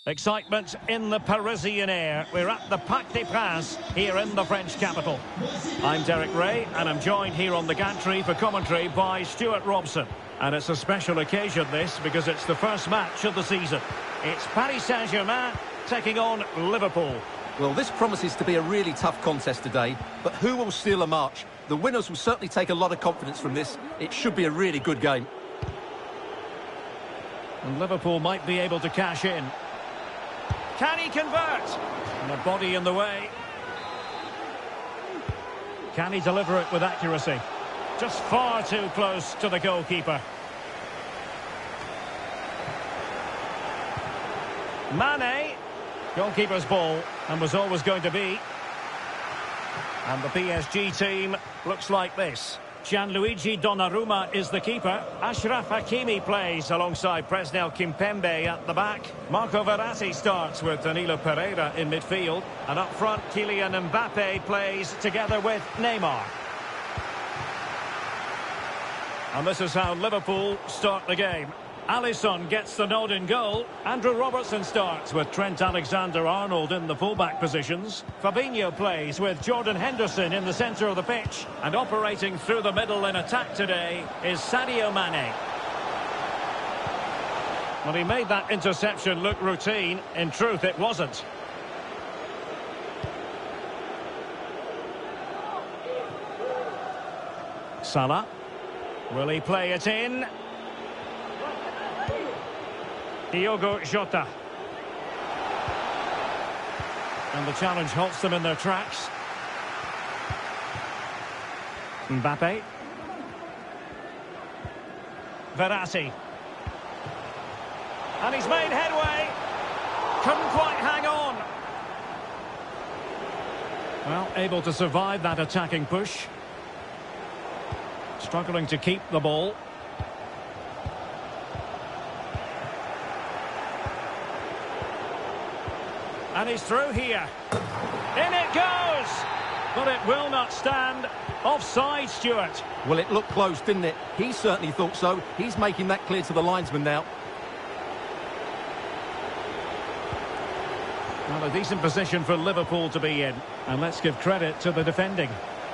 Excitement in the Parisian air. We're at the Parc des Princes here in the French capital. I'm Derek Ray and I'm joined here on the gantry for commentary by Stuart Robson. And it's a special occasion this because it's the first match of the season. It's Paris Saint-Germain taking on Liverpool. Well, this promises to be a really tough contest today, but who will steal a march? The winners will certainly take a lot of confidence from this. It should be a really good game. And Liverpool might be able to cash in. Can he convert? And a body in the way. Can he deliver it with accuracy? Just far too close to the goalkeeper. Mane. Goalkeeper's ball, and was always going to be. And the PSG team looks like this. Gianluigi Donnarumma is the keeper. Achraf Hakimi plays alongside Presnel Kimpembe at the back. Marco Verratti starts with Danilo Pereira in midfield. And up front, Kylian Mbappe plays together with Neymar. And this is how Liverpool start the game. Alisson gets the nod in goal. Andrew Robertson starts with Trent Alexander-Arnold in the fullback positions. Fabinho plays with Jordan Henderson in the centre of the pitch. And operating through the middle in attack today is Sadio Mane. Well, he made that interception look routine. In truth, it wasn't. Salah. Will he play it in? Diogo Jota. And the challenge halts them in their tracks. Mbappe. Verratti. And he's made headway. Couldn't quite hang on. Well, able to survive that attacking push. Struggling to keep the ball. And he's through here. In it goes! But it will not stand. Offside, Stuart. Well, it looked close, didn't it? He certainly thought so. He's making that clear to the linesman now. Well, a decent position for Liverpool to be in. And let's give credit to the defending.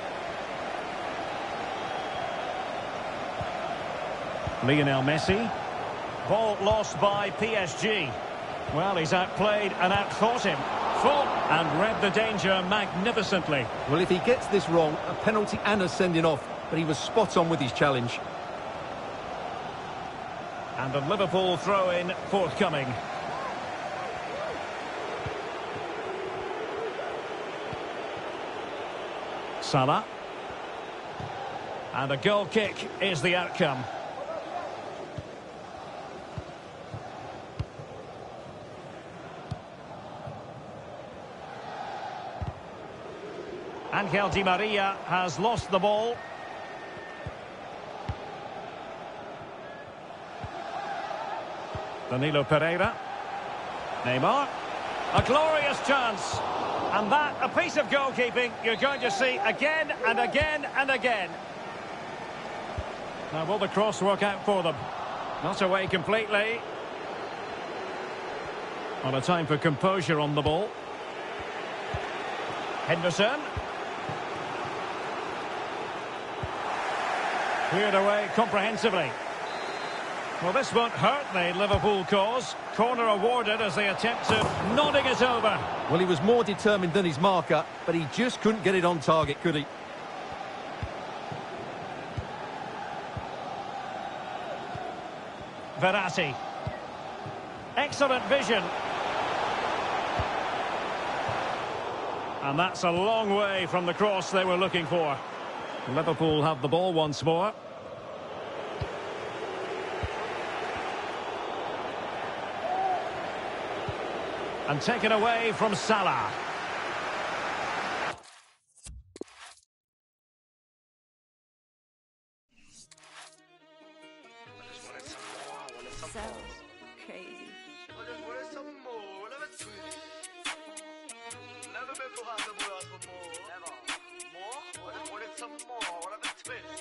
Lionel Messi. Ball lost by PSG. Well, he's outplayed and outthought him. Fought and read the danger magnificently. Well, if he gets this wrong, a penalty and a sending off. But he was spot on with his challenge. And a Liverpool throw-in forthcoming. Salah. And a goal kick is the outcome. Angel Di Maria has lost the ball. Danilo Pereira. Neymar. A glorious chance. And that, a piece of goalkeeping you're going to see again and again and again. Now, will the cross work out for them? Not away completely. On a time for composure on the ball. Henderson. Cleared away comprehensively. Well, this won't hurt the Liverpool cause. Corner awarded as they attempt to nodding it over. Well, he was more determined than his marker, but he just couldn't get it on target, could he? Verratti. Excellent vision. And that's a long way from the cross they were looking for. Liverpool have the ball once more. And taken away from Salah. So crazy. Never been for hard to ask for more. Never. More? What is some more? What are the twins?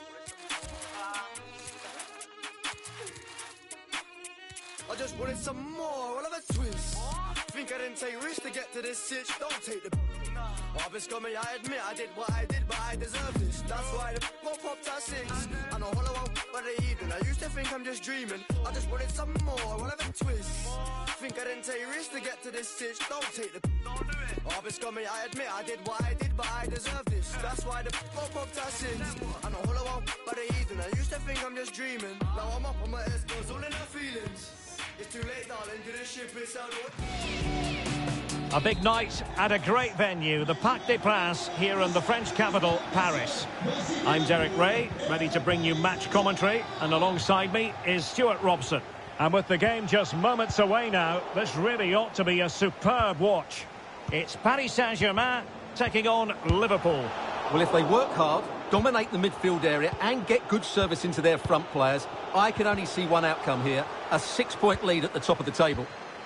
I just wanted some more. What are the twins? Think I didn't take risks to get to this sitch. Don't take the harvest got me, I admit I did what I did, but I deserve this. That's why the popped at 6. I know hollow out by the evening. I used to think I'm just dreaming. I just wanted some more, whatever twist. Think I didn't take risks to get to this sitch. Don't take the harvest got me, I admit I did what I did, but I deserve this. That's why the popped at 6. I know hollow out by the evening. I used to think I'm just dreaming. Now I'm up on my S-goes, all in our feelings. It's too late, darling, to this ship, it's out. A big night at a great venue, the Parc des Princes, here in the French capital, Paris. I'm Derek Ray, ready to bring you match commentary, and alongside me is Stuart Robson. And with the game just moments away now, this really ought to be a superb watch. It's Paris Saint-Germain taking on Liverpool. Well, if they work hard, dominate the midfield area and get good service into their front players, I can only see one outcome here, a 6-point lead at the top of the table.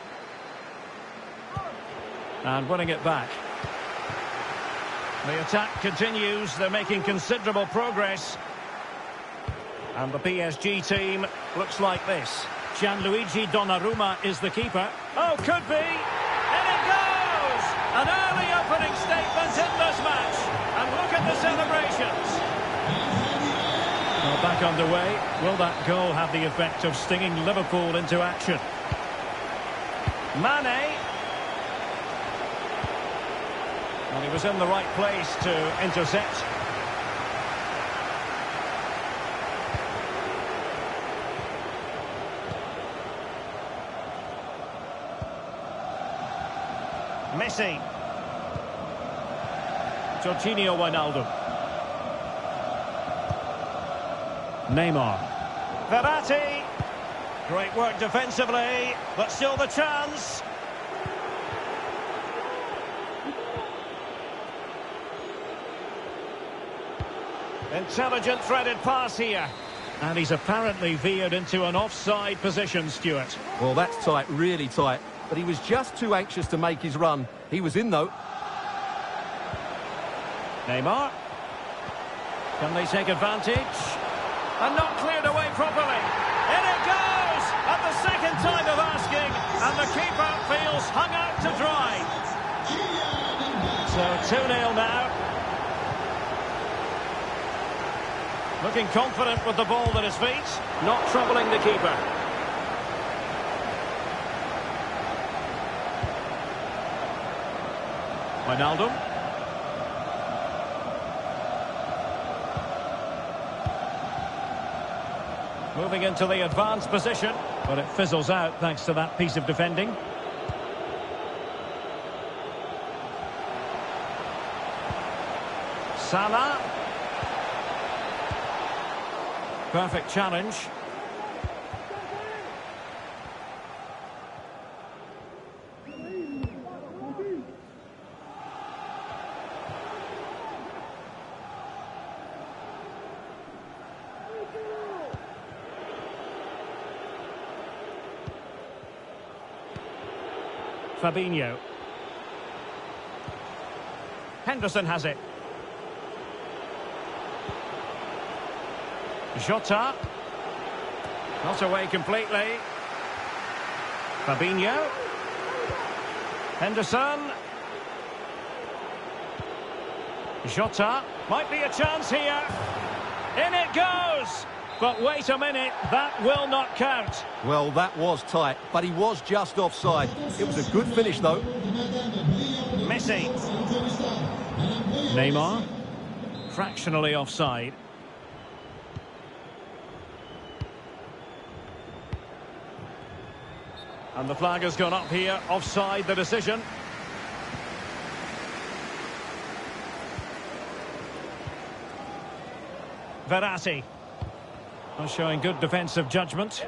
And winning it back. The attack continues. They're making considerable progress. And the PSG team looks like this. Gianluigi Donnarumma is the keeper. Oh, could be. And it goes! An early opening statement in this match. And look at the celebrations. Well, back underway. Will that goal have the effect of stinging Liverpool into action? Mane. And he was in the right place to intercept. Messi. Jorginho Wijnaldum. Neymar. Verratti. Great work defensively, but still the chance. Intelligent threaded pass here. And he's apparently veered into an offside position, Stuart. Well, that's tight, really tight. But he was just too anxious to make his run. He was in, though. Neymar. Can they take advantage? And not cleared away properly. In it goes! At the second time of asking. And the keeper feels hung out to dry. So 2-0 now. Looking confident with the ball at his feet. Not troubling the keeper. Wijnaldum. Moving into the advanced position. But it fizzles out thanks to that piece of defending. Salah. Perfect challenge. Fabinho. Henderson has it. Jota. Not away completely. Fabinho. Henderson. Jota. Might be a chance here. In it goes! But wait a minute, that will not count. Well, that was tight, but he was just offside. It was a good finish, though. Messi. Neymar. Fractionally offside. And the flag has gone up here, offside the decision. Verratti. Showing good defensive judgment.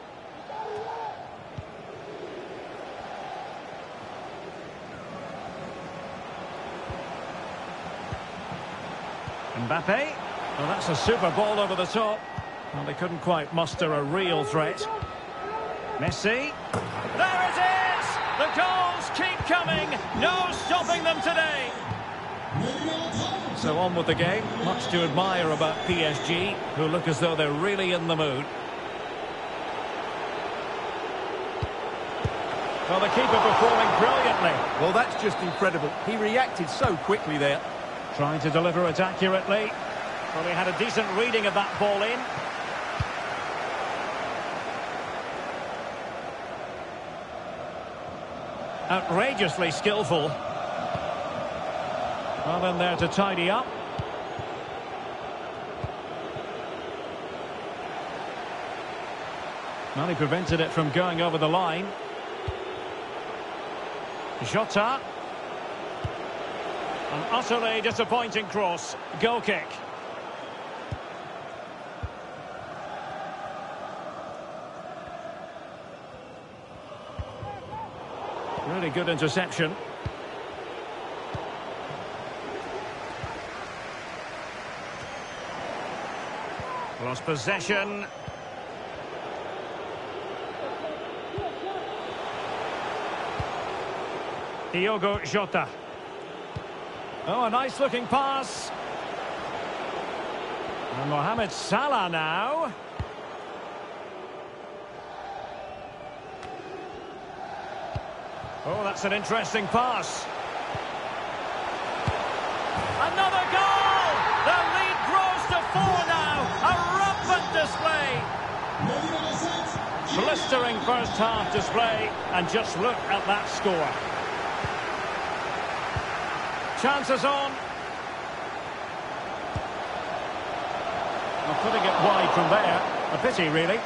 Mbappe. Well, that's a super ball over the top. Well, they couldn't quite muster a real threat. Messi. There it is! The goals keep coming. No stopping them today. So on with the game. Much to admire about PSG, who look as though they're really in the mood. Well, the keeper performing brilliantly. brilliantly. Well, that's just incredible. He reacted so quickly there. Trying to deliver it accurately. Well, he had a decent reading of that ball in. Outrageously skillful. Well, in there to tidy up. Well, he prevented it from going over the line. Jota. An utterly disappointing cross. Goal kick. Really good interception. Lost possession. Diogo Jota. Oh, a nice looking pass. And Mohamed Salah now. Oh, that's an interesting pass. Another goal! The lead grows to 4 now. A rampant display. Blistering first half display. And just look at that score. Chances on. Well, putting it wide from there. A pity, really.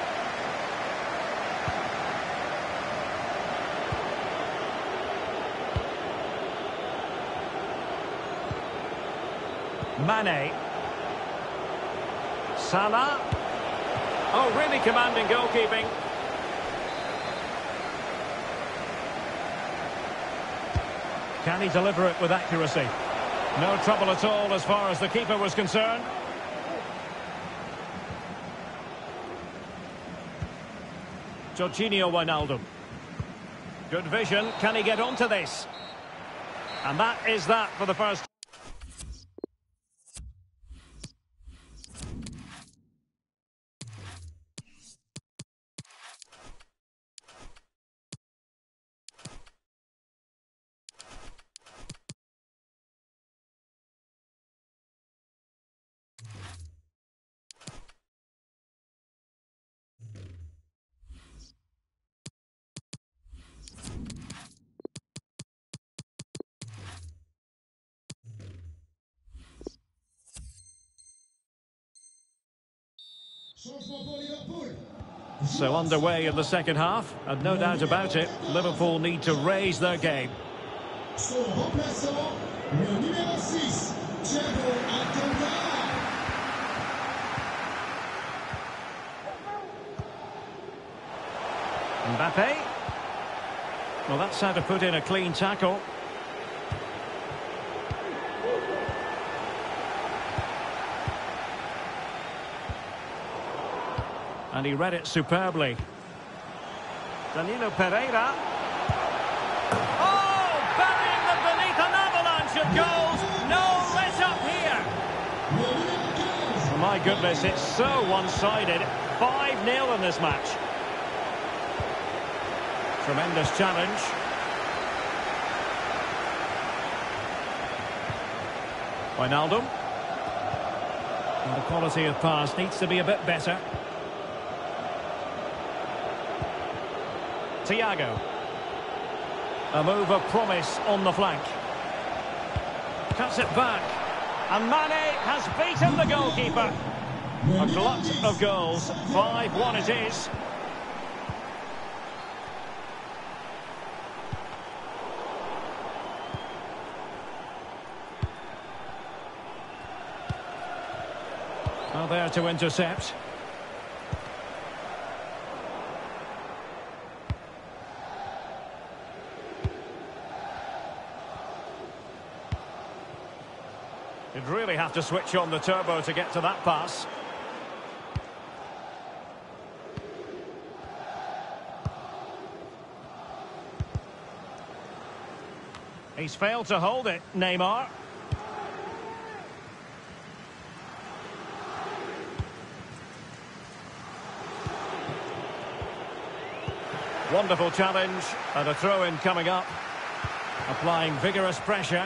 Mane. Salah. Oh, really commanding goalkeeping. Can he deliver it with accuracy? No trouble at all as far as the keeper was concerned. Jorginho Wijnaldum. Good vision. Can he get onto this? And that is that for the first. So underway in the second half, and no doubt about it, Liverpool need to raise their game. Mbappe. Well, that's how to put in a clean tackle. And he read it superbly. Danilo Pereira. Oh, burying them beneath an avalanche of goals. No let up here. My goodness, it's so one-sided. 5-0 in this match. Tremendous challenge. Wijnaldum. And the quality of pass needs to be a bit better. Thiago. A move of promise on the flank. Cuts it back. And Mane has beaten the goalkeeper. A glut of goals. 5-1 it is. Well, there to intercept. You'd really have to switch on the turbo to get to that pass. He's failed to hold it, Neymar. Wonderful challenge, and a throw-in coming up. Applying vigorous pressure.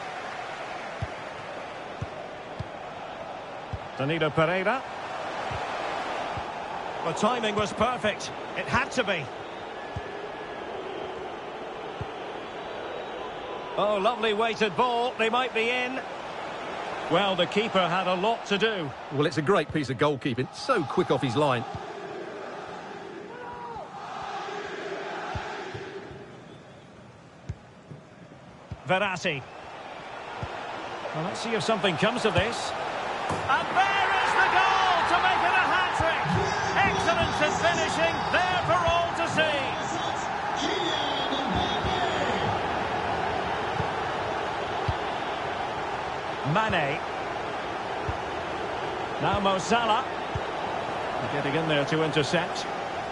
Danilo Pereira. The timing was perfect. It had to be. Oh, lovely weighted ball. They might be in. Well, the keeper had a lot to do. Well, it's a great piece of goalkeeping. So quick off his line. Verratti. Well, let's see if something comes of this. And there is the goal to make it a hat-trick. Excellence in finishing, there for all to see. Mane. Now Mo Salah. Getting in there to intercept.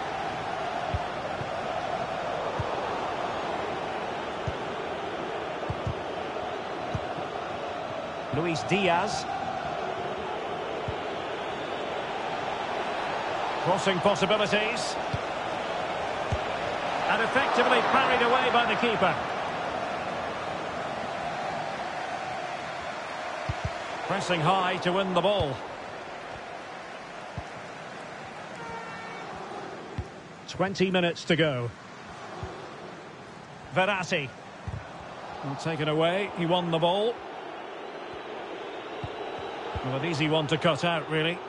Luis Diaz. Crossing possibilities. And effectively parried away by the keeper. Pressing high to win the ball. 20 minutes to go. Verratti. Well, taken away. He won the ball. Well, an easy one to cut out, really.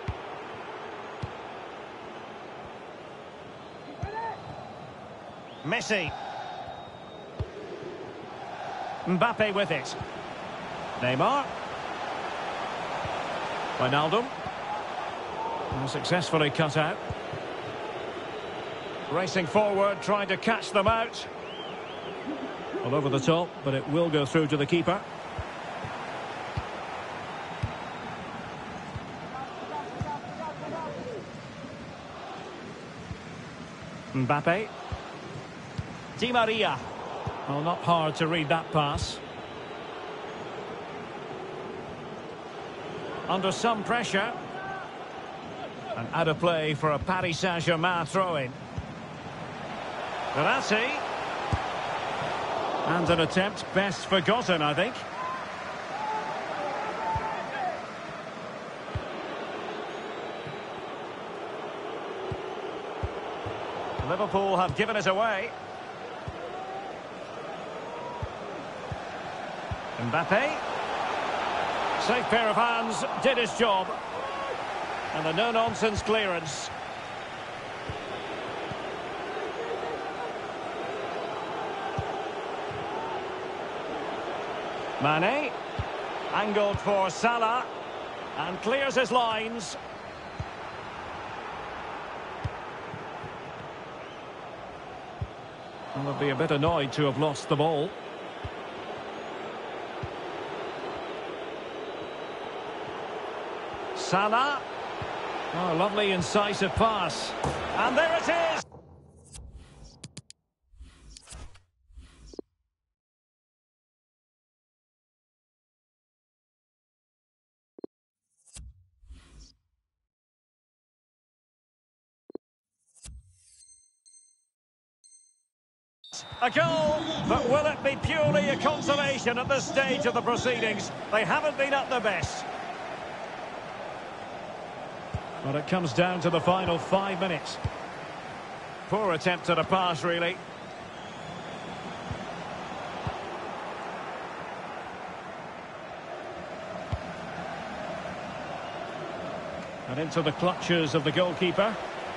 Messi. Mbappe with it. Neymar. Wijnaldum. And successfully cut out. Racing forward, trying to catch them out. All over the top, but it will go through to the keeper. Mbappe. Di Maria. Well, not hard to read that pass. Under some pressure. And out of play for a Paris Saint-Germain throw-in. Verratti. And an attempt best forgotten, I think. Liverpool have given it away. Mbappe. Safe pair of hands, did his job. And a no-nonsense clearance. Mane. Angled for Salah. And clears his lines. And they'll be a bit annoyed to have lost the ball. Salah. Oh, lovely incisive pass. And there it is! A goal, but will it be purely a consolation at this stage of the proceedings? They haven't been at their best. But it comes down to the final 5 minutes. Poor attempt at a pass, really. And into the clutches of the goalkeeper.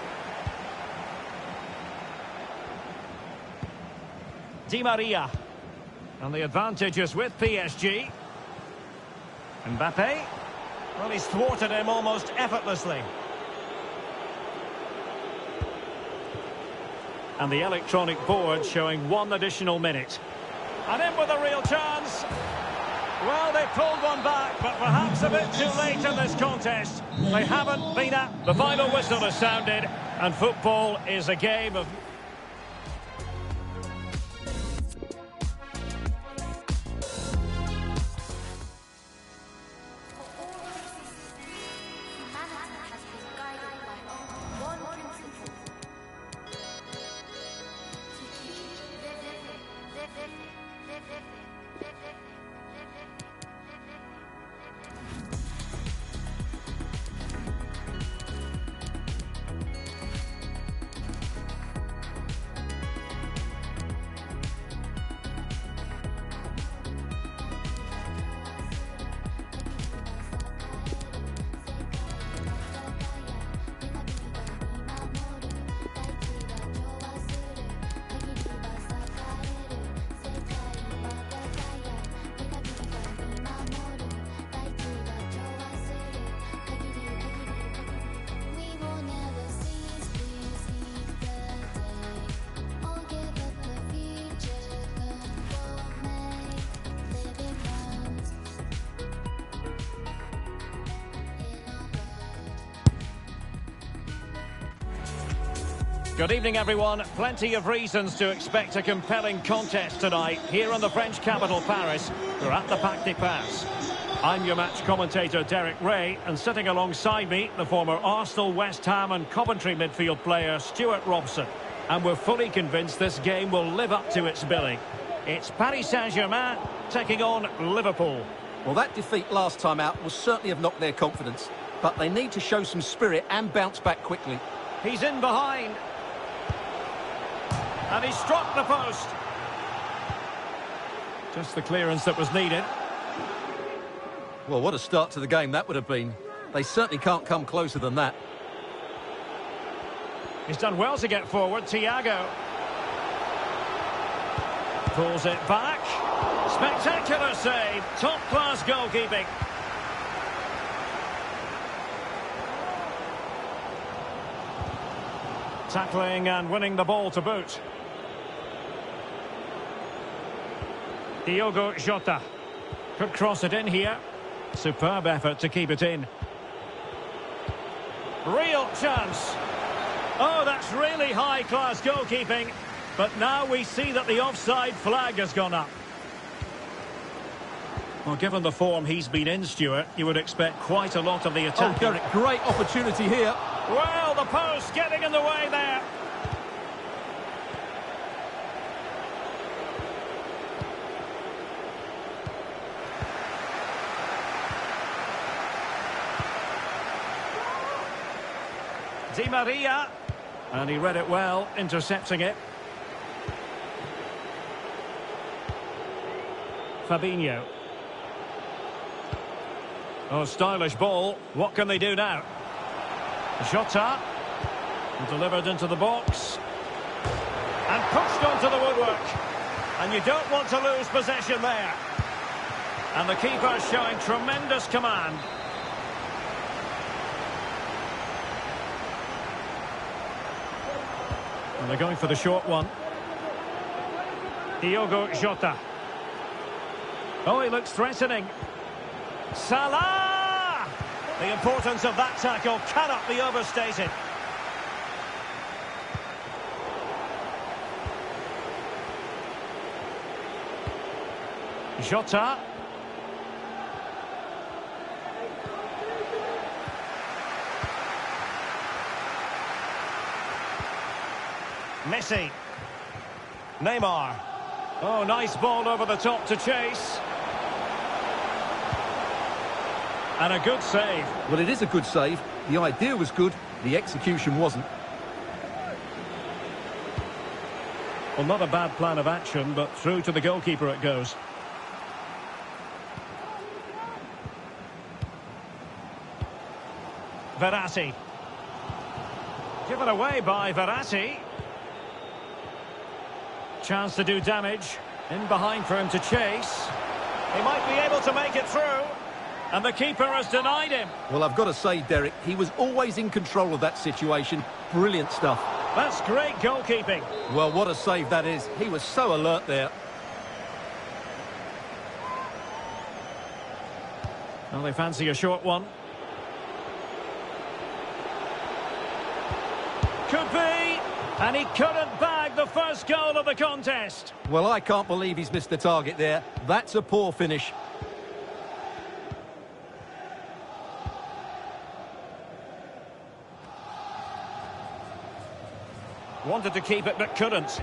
Di Maria. And the advantage is with PSG. Mbappe. Well, he's thwarted him almost effortlessly. And the electronic board showing 1 additional minute. And in with a real chance. Well, they pulled one back, but perhaps a bit too late in this contest. They haven't been at. The final whistle has sounded, and football is a game of... Humanity has been guided by only one principle. To keep living. Good evening, everyone. Plenty of reasons to expect a compelling contest tonight here in the French capital, Paris. We're at the Parc des Princes. I'm your match commentator, Derek Ray, and sitting alongside me, the former Arsenal, West Ham and Coventry midfield player, Stuart Robson. And we're fully convinced this game will live up to its billing. It's Paris Saint-Germain taking on Liverpool. Well, that defeat last time out will certainly have knocked their confidence, but they need to show some spirit and bounce back quickly. He's in behind. And he struck the post. Just the clearance that was needed. Well, what a start to the game that would have been. They certainly can't come closer than that. He's done well to get forward, Thiago. Pulls it back. Spectacular save. Top-class goalkeeping. Tackling and winning the ball to boot. Diogo Jota. Could cross it in here. Superb effort to keep it in. Real chance. Oh, that's really high-class goalkeeping. But now we see that the offside flag has gone up. Well, given the form he's been in, Stuart, you would expect quite a lot of the attack. Oh, Derek, great opportunity here. Well, the post getting in the way there. Di Maria. And he read it well, intercepting it. Fabinho. Oh, stylish ball. What can they do now? Jota. Delivered into the box. And pushed onto the woodwork. And you don't want to lose possession there. And the keeper showing tremendous command. And they're going for the short one. Diogo Jota. Oh, he looks threatening. Salah! The importance of that tackle cannot be overstated. Jota. Messi. Neymar. Oh, nice ball over the top to chase. And a good save. Well, it is a good save. The idea was good, the execution wasn't. Well, not a bad plan of action, but through to the goalkeeper it goes. Verratti. Given away by Verratti. Chance to do damage. In behind for him to chase. He might be able to make it through. And the keeper has denied him. Well, I've got to say, Derek, he was always in control of that situation. Brilliant stuff. That's great goalkeeping. Well, what a save that is. He was so alert there. Well, they fancy a short one. Could be. And he couldn't bag the first goal of the contest. Well, I can't believe he's missed the target there. That's a poor finish. Wanted to keep it, but couldn't.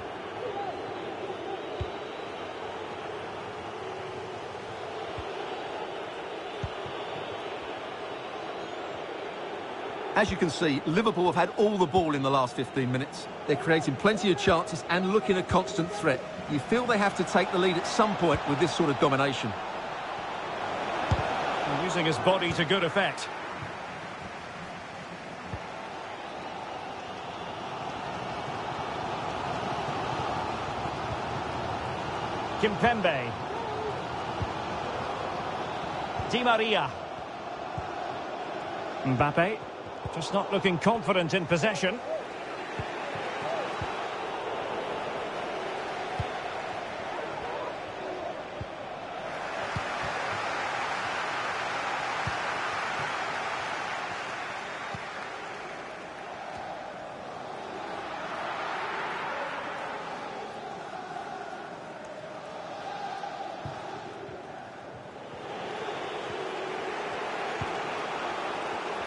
As you can see, Liverpool have had all the ball in the last 15 minutes. They're creating plenty of chances and looking a constant threat. You feel they have to take the lead at some point with this sort of domination. And using his body to good effect. Kimpembe. Di Maria. Mbappe. Just not looking confident in possession.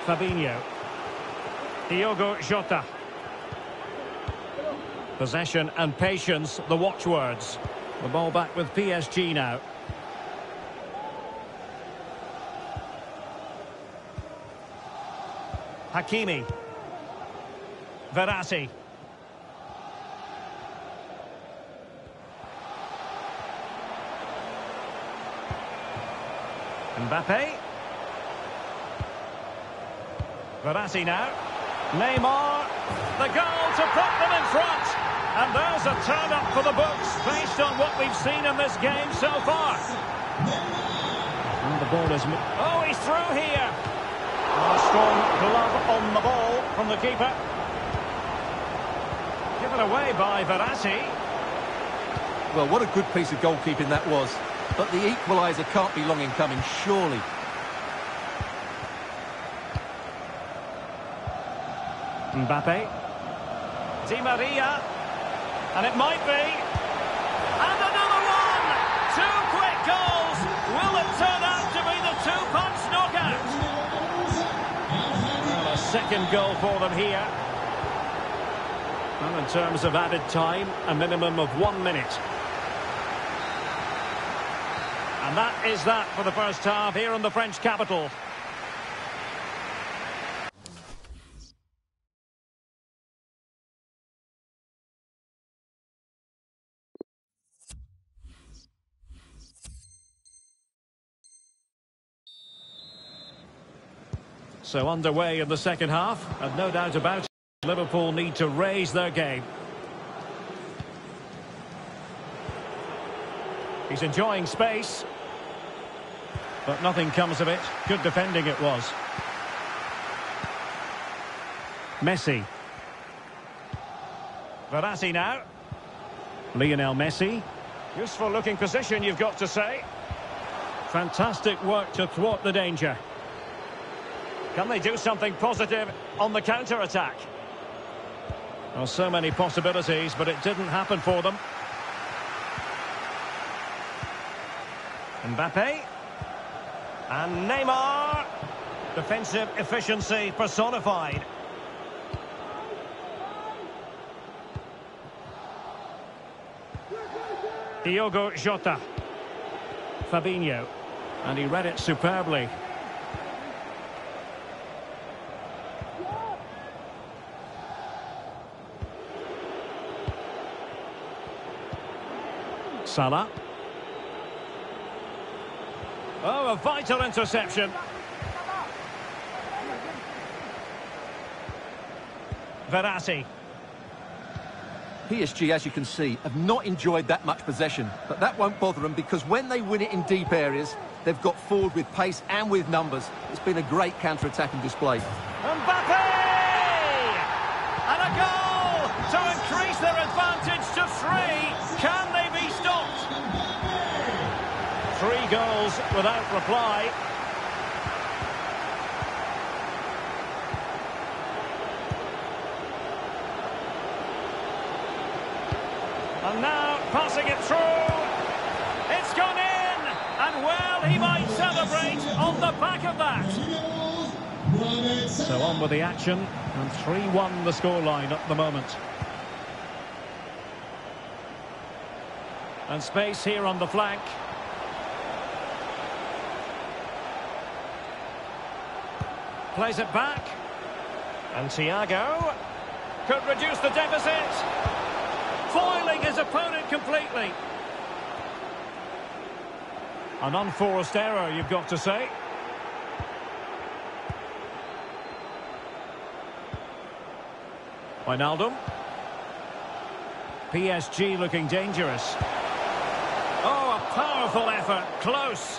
Fabinho. Diogo Jota. Possession and patience, the watchwords. The ball back with PSG now. Hakimi. Verratti. Mbappe. Verratti now. Neymar. The goal to put them in front. And there's a turn-up for the books based on what we've seen in this game so far. And the ball is... Oh, he's through here. A strong glove on the ball from the keeper. Given away by Verratti. Well, what a good piece of goalkeeping that was. But the equaliser can't be long in coming, surely. Mbappe. Di Maria. And it might be. And another one! Two quick goals! Will it turn out to be the two-punch knockout? Well, a second goal for them here. Well, in terms of added time, a minimum of 1 minute. And that is that for the first half here in the French capital. So underway in the second half, and no doubt about it, Liverpool need to raise their game. He's enjoying space, but nothing comes of it. Good defending it was. Messi. Verratti now. Lionel Messi. Useful looking position, you've got to say. Fantastic work to thwart the danger. Can they do something positive on the counter-attack? Well, so many possibilities, but it didn't happen for them. Mbappe. And Neymar. Defensive efficiency personified. Diogo Jota. Fabinho. And he read it superbly. Salah. Oh, a vital interception. Verratti. PSG, as you can see, have not enjoyed that much possession, but that won't bother them because when they win it in deep areas, they've got forward with pace and with numbers. It's been a great counter-attacking display. Mbappe! And a goal to increase their advantage to 3. Can they be stopped? 3 goals without reply. And now passing it through. It's gone in. And well, he might celebrate on the back of that. So on with the action. And 3-1 the scoreline at the moment. And space here on the flank. Plays it back. And Thiago could reduce the deficit. Foiling his opponent completely. An unforced error, you've got to say. Wijnaldum. PSG looking dangerous. Oh, a powerful effort. Close.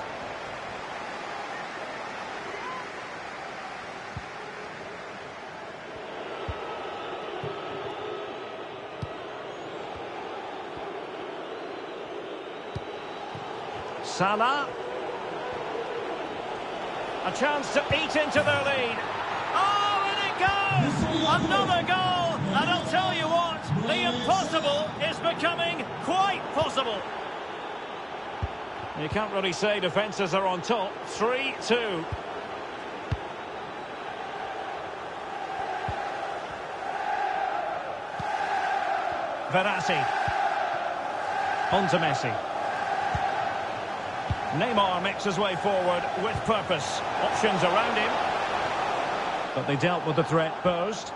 Salah. A chance to eat into their lead. Oh, and it goes! Another goal! And I'll tell you what, the impossible is becoming quite possible. You can't really say defences are on top. 3-2. Verratti. On to Messi. Neymar makes his way forward with purpose. Options around him. But they dealt with the threat posed.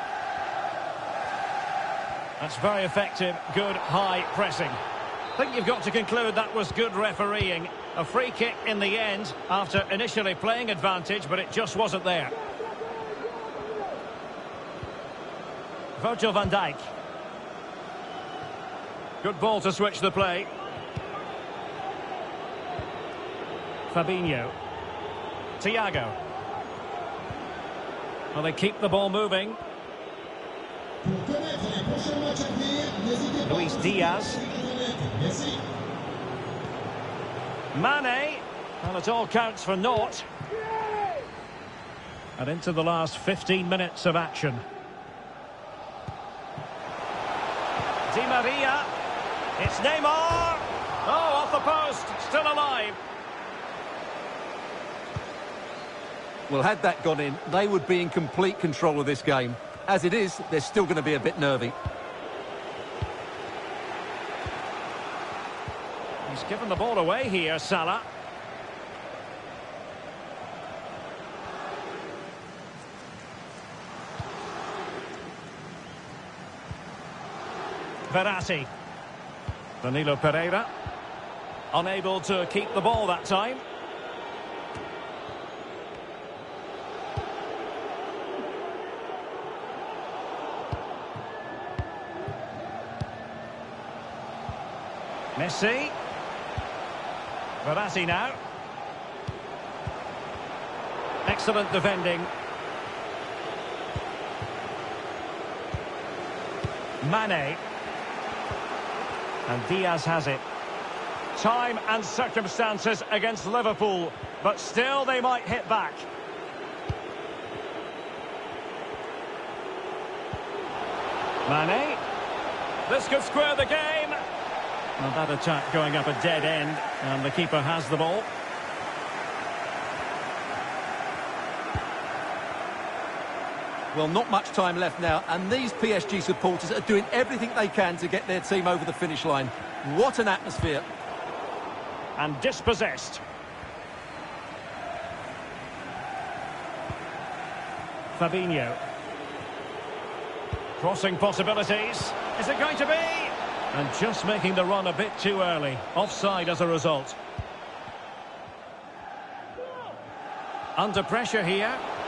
That's very effective, good high pressing. I think you've got to conclude that was good refereeing. A free kick in the end after initially playing advantage, but it just wasn't there. Virgil van Dijk. Good ball to switch the play. Fabinho. Thiago. Well, they keep the ball moving. Luis Diaz. Mane. Well, it all counts for naught. And into the last 15 minutes of action. Di Maria. It's Neymar. Oh, off the post. Still alive. Well, had that gone in, they would be in complete control of this game. As it is, they're still going to be a bit nervy. He's given the ball away here, Salah. Verratti. Danilo Pereira. Unable to keep the ball that time. Messi. Verratti now. Excellent defending. Mane. And Diaz has it. Time and circumstances against Liverpool, but still they might hit back. Mane. This could square the game. Well, that attack going up a dead end, and the keeper has the ball. Well, not much time left now, and these PSG supporters are doing everything they can to get their team over the finish line. What an atmosphere. And dispossessed. Fabinho. Crossing possibilities. Is it going to be? And just making the run a bit too early. Offside as a result. Under pressure here.